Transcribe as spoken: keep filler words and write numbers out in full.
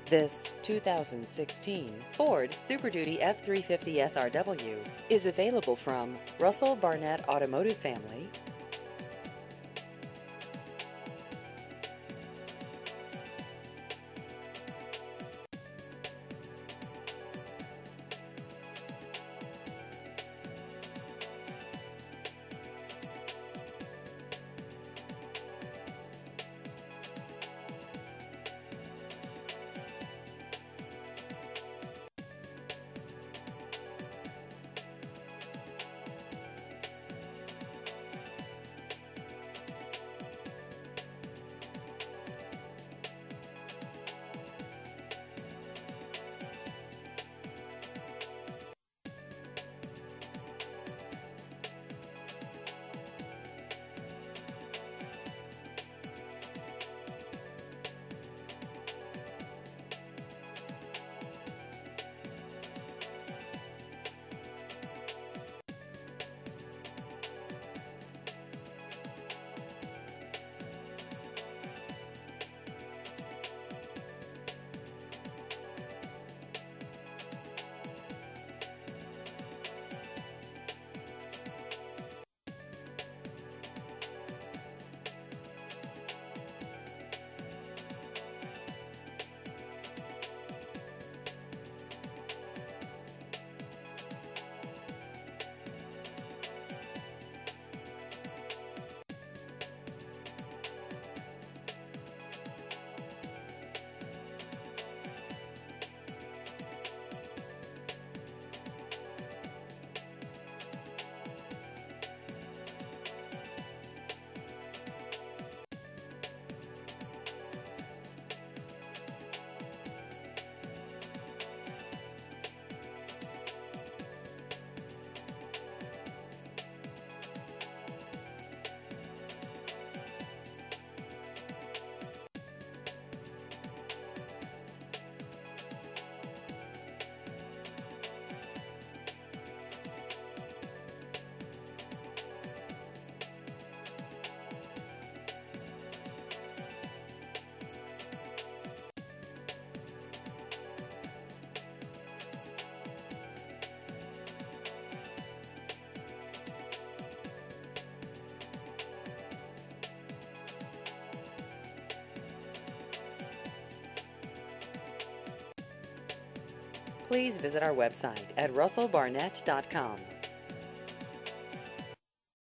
This two thousand sixteen Ford Super Duty F three fifty S R W is available from Russell Barnett Automotive Family. Please visit our website at russell barnett dot com.